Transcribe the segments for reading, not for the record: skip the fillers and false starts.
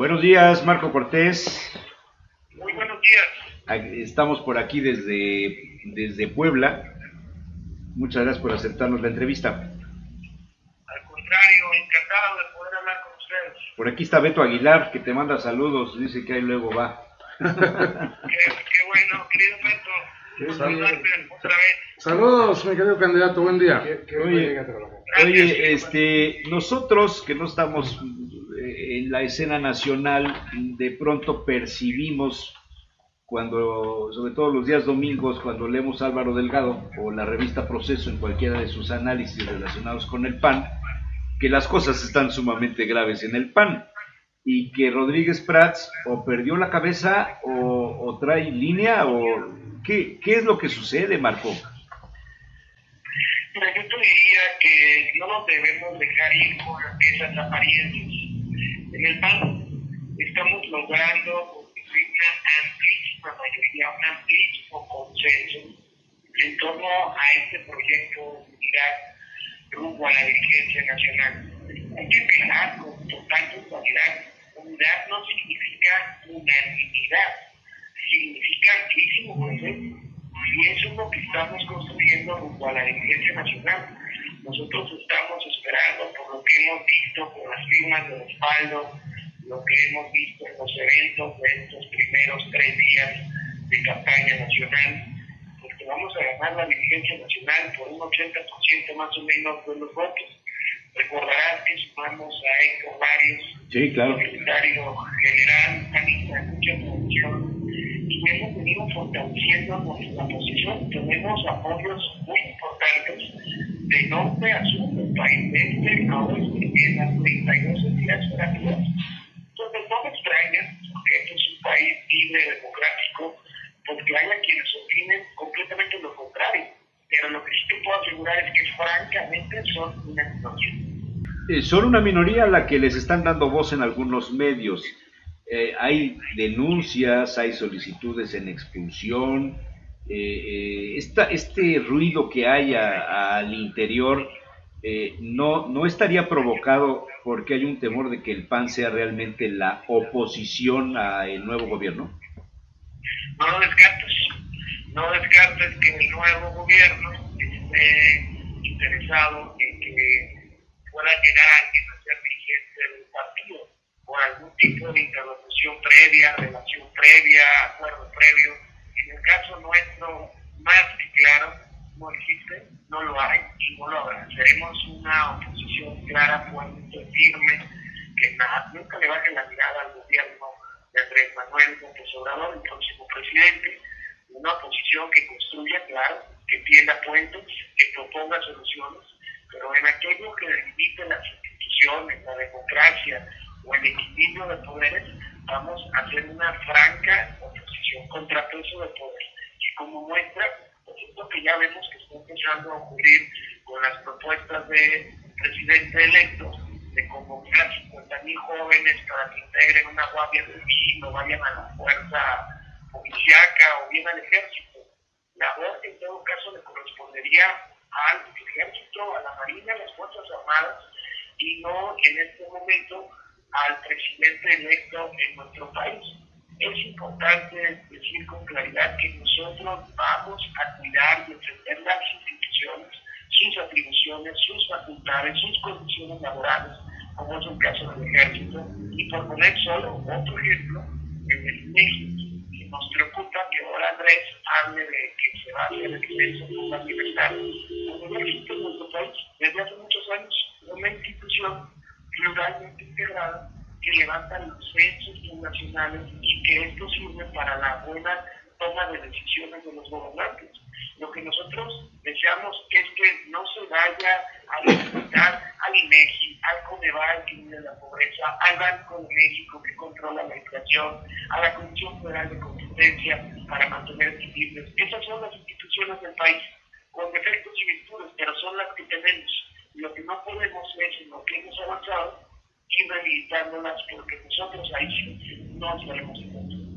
Buenos días, Marco Cortés. Muy buenos días. Estamos por aquí desde Puebla. Muchas gracias por aceptarnos la entrevista. Al contrario, encantado de poder hablar con ustedes. Por aquí está Beto Aguilar, que te manda saludos, dice que ahí luego va. Qué bueno, querido Beto. Saludarte otra vez. Saludos, mi querido candidato, buen día. Oye, nosotros que no estamos en la escena nacional, de pronto percibimos cuando, sobre todo los días domingos, cuando leemos Álvaro Delgado o la revista Proceso en cualquiera de sus análisis relacionados con el PAN, que las cosas están sumamente graves en el PAN y que Rodríguez Prats o perdió la cabeza o trae línea o ¿qué es lo que sucede, Marco? Mira, yo te diría que no nos debemos dejar ir con esas apariencias. En el PAN estamos logrando construir una amplísima mayoría, un amplísimo consenso en torno a este proyecto de unidad rumbo a la dirigencia nacional. Hay que aclarar con total puntualidad, unidad no significa unanimidad, significa amplísimo consenso. Y eso es lo que estamos construyendo rumbo a la dirigencia nacional. Nosotros estamos esperando por lo que hemos visto con las firmas de respaldo, lo que hemos visto en los eventos de estos primeros 3 días de campaña nacional, porque vamos a ganar la dirigencia nacional por un 80% más o menos de los votos. Recordarás que sumamos a Héctor Varios, sí, claro, secretario general, panista de mucha tradición, y hemos venido fortaleciendo nuestra posición. Tenemos apoyos muy importantes de norte a sur del país, de este a oeste, en las 32 entidades federativas. Entonces no me extraña, porque esto es un país libre, democrático, porque haya quienes opinen completamente lo contrario. Pero lo que sí te puedo asegurar es que francamente son una minoría. Son una minoría a la que les están dando voz en algunos medios. Hay denuncias, hay solicitudes en expulsión. Este ruido que hay al interior no estaría provocado porque hay un temor de que el PAN sea realmente la oposición al nuevo gobierno. No lo descartes. No descartes que el nuevo gobierno esté interesado en que pueda llegar alguien a ser dirigente del partido por algún tipo de interlocución previa, relación previa, acuerdo previo. En el caso nuestro, más que claro, no existe, no lo hay y no lo habrá. Seremos una oposición clara, fuerte, firme, que nunca le baje la mirada al gobierno de Andrés Manuel López Obrador, el próximo presidente. Una oposición que construya, claro, que tienda puentes, que proponga soluciones, pero en aquello que delimite las instituciones, la democracia o el equilibrio de poderes, vamos a hacer una franca oposición, contrapeso de poder. Y como muestra, pues esto que ya vemos que está empezando a ocurrir con las propuestas de presidente electo, de convocar 50,000 jóvenes para que integren una guardia civil o vayan a la fuerza policíaca o bien al ejército. La voz en todo caso le correspondería al ejército, a la marina, a las fuerzas armadas y no en este momento al presidente electo en nuestro país. Es importante decir con claridad que nosotros vamos a cuidar y defender las instituciones, sus atribuciones, sus facultades, sus condiciones laborales, como es el caso del ejército. Y por poner solo otro ejemplo, en el México, que nos preocupa que ahora Andrés hable de que se va a hacer el censo por la libertad. Como ya existe en nuestro país desde hace muchos años una institución pluralmente integrada que levanta los censos poblacionales y que esto sirve para la buena toma de decisiones de los gobernantes. Lo que nosotros deseamos es que no se vaya a limitar al INEGI, al CONEVAL que mide la pobreza, al Banco de México que controla la inflación, a la Comisión Federal de Competencia para mantener equilibrios. Esas son las instituciones del país, con defectos y virtudes, pero son las que tenemos. Lo que no podemos es, en lo que hemos avanzado, ir rehabilitándolas porque nosotros ahí sí no estaremos en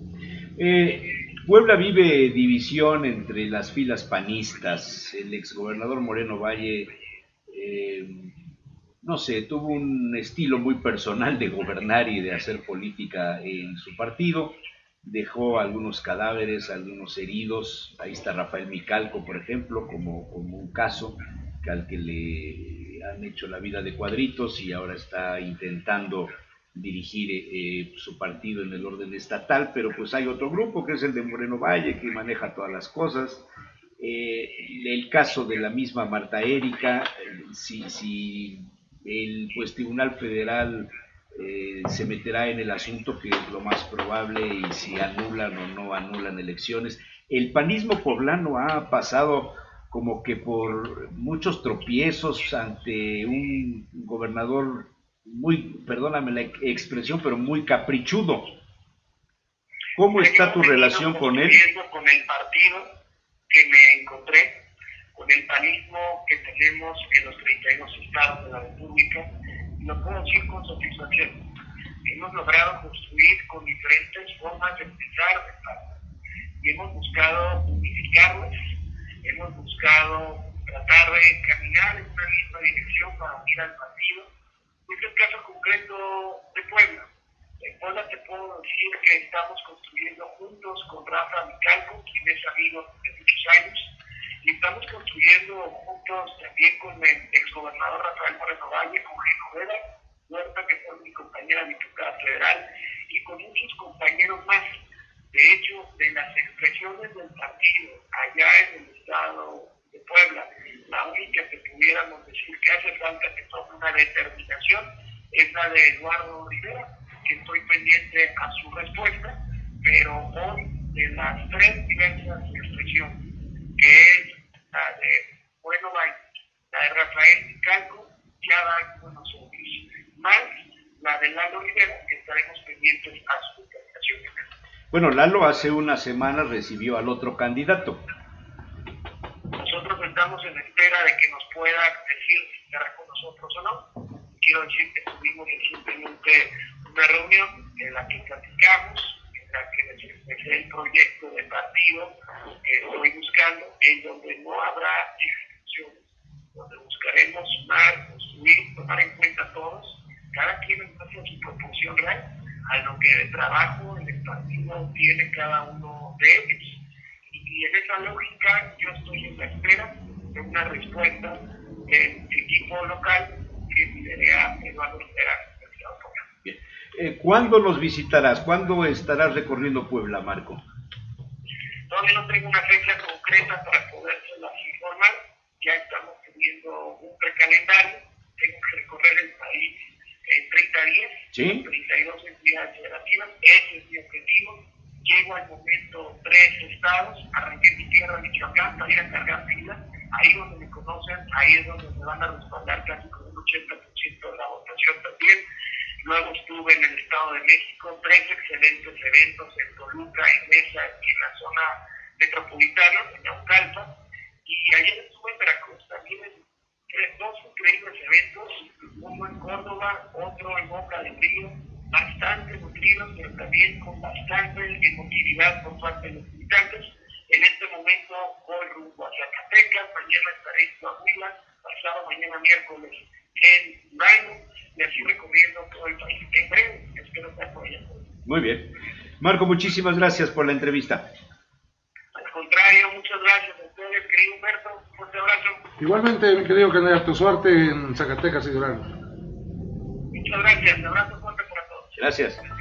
contra. Puebla vive división entre las filas panistas. El exgobernador Moreno Valle no sé, tuvo un estilo muy personal de gobernar y de hacer política en su partido. Dejó algunos cadáveres, algunos heridos. Ahí está Rafael Micalco, por ejemplo, como un caso al que le han hecho la vida de cuadritos y ahora está intentando dirigir su partido en el orden estatal, pero pues hay otro grupo que es el de Moreno Valle, que maneja todas las cosas. El caso de la misma Marta Erika, si el pues Tribunal Federal se meterá en el asunto, que es lo más probable, y si anulan o no anulan elecciones. El panismo poblano ha pasado como que por muchos tropiezos ante un gobernador muy, perdóname la expresión, pero muy caprichudo. ¿Cómo está tu relación con él? Con el partido que me encontré, con el panismo que tenemos en los 32 estados de la República, y lo puedo decir con satisfacción. Hemos logrado construir con diferentes formas de pensar y hemos buscado unificarlos, hemos buscado tratar de caminar en una misma dirección para unir al partido. Es el caso concreto de Puebla. En Puebla te puedo decir que estamos construyendo juntos con Rafa Micalco, quien es amigo de muchos años, y estamos construyendo juntos también con el exgobernador Rafael Moreno Valle, con Genoveva Huerta, que fue mi compañera diputada federal, y con muchos compañeros más. De hecho, de las expresiones del partido allá en el estado de Puebla, la única que pudiéramos decir que hace falta que tome una determinación es la de Eduardo Rivera, que estoy pendiente a su respuesta, pero hoy de las tres diversas expresiones, que es la de Moreno Valle, la de Rafael Micalco, ya dan buenos servicios, más la de Lalo Rivera, que estaremos pendientes a su determinación. Bueno, Lalo hace una semana recibió al otro candidato. Nosotros estamos en espera de que nos pueda decir si estará con nosotros o no. Quiero decir que tuvimos recientemente una reunión en la que platicamos, en la que les expresé el proyecto de partido que estoy buscando, en donde no habrá exclusiones, donde buscaremos sumar, construir, tomar en cuenta todos, cada quien en base a su proporción real, a lo que de trabajo en el partido tiene cada uno de ellos. Y en esa lógica yo estoy en la espera de una respuesta del equipo local que lidera Eduardo Rivera del Estado de Puebla. Bien. ¿Cuándo los visitarás? ¿Cuándo estarás recorriendo Puebla, Marco? Todavía no tengo una fecha concreta para podérselas informar. Ya estamos teniendo un precalendario. Tengo que recorrer el país en 30 días, ¿sí? 32 entidades federativas. Ese es mi objetivo. Llego al momento 3 estados, arranqué mi tierra, Michoacán, para ir a cargar fila. Ahí donde me conocen, ahí es donde me van a respaldar casi con un 80% de la votación también. Luego estuve en el Estado de México, 3 excelentes eventos en Toluca, en Mesa y en la zona metropolitana, en Naucalpan. Y ayer estuve en Veracruz también en 2 increíbles eventos, uno en Córdoba, otro en Boca del Río, bastante nutridos, pero también con bastante emotividad por parte de los militantes. En este momento voy rumbo a Zacatecas, mañana estaré en Coahuila, pasado mañana miércoles en Durango, y así recorriendo todo el país. En breve, espero estar por allá. Muy bien. Marco, muchísimas gracias por la entrevista. Al contrario, muchas gracias a ustedes, querido Humberto, un fuerte abrazo. Igualmente, mi querido candidato, suerte en Zacatecas y Durango. Muchas gracias, un abrazo fuerte para todos. Gracias.